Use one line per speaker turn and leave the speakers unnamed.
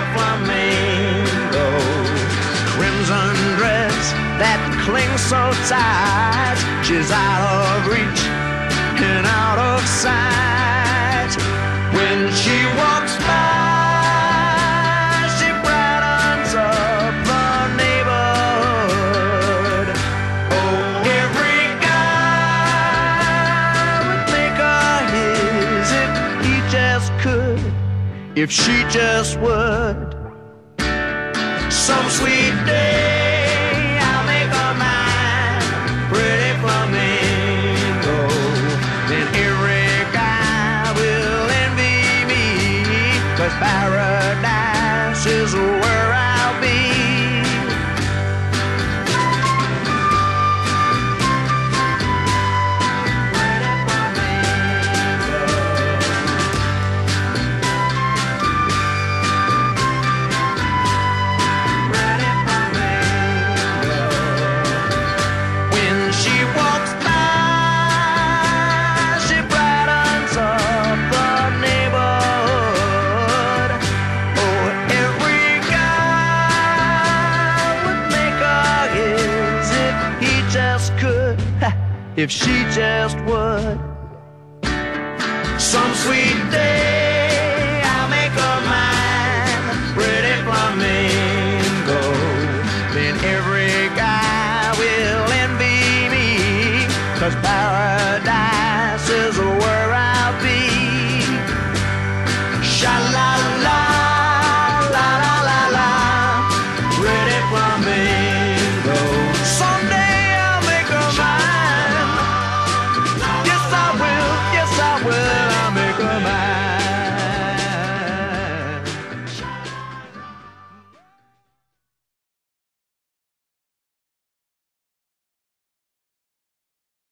flamingo. Crimson dress that clings so tight, she's out of reach and out of sight. When she walks by, she brightens up the neighborhood. Oh, every guy would make her his if he just could, if she just would. Some sweet day I'll make her mine, pretty flamingo. Then every guy will envy me, 'cause paradise is where I'll be. If she just would. Some sweet day I'll make her mine, pretty flamingo. Then every guy will envy me, 'cause